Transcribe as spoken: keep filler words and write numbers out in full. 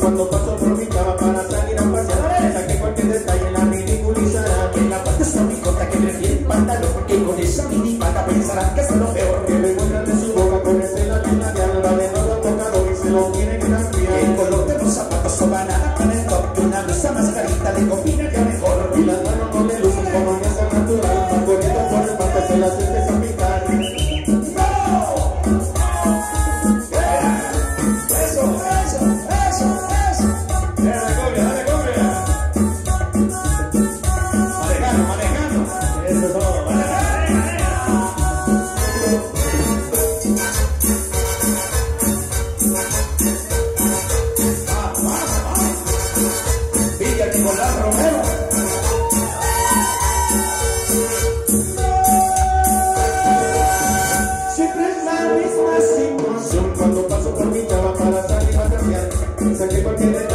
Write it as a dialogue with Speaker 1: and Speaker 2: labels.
Speaker 1: cuando paso por mi cama para salir a pasear. Saqué cualquier detalle, la ridiculizará. Que la parte es mi corta, que prefiere el pantalón, porque con esa minifalda pensarán que es lo peor. Que le muestran de su boca con ese labial labial, va de nuevo tocado y se lo tiene que cambiar. El color de los zapatos son banana con el top, una blusa más carita le combina ya mejor. Y las manos no le lucen como en esa natural, va corriendo por el pato, se la siente a picar. Cuando paso por mi cama para salir a cambiar, saqué cualquier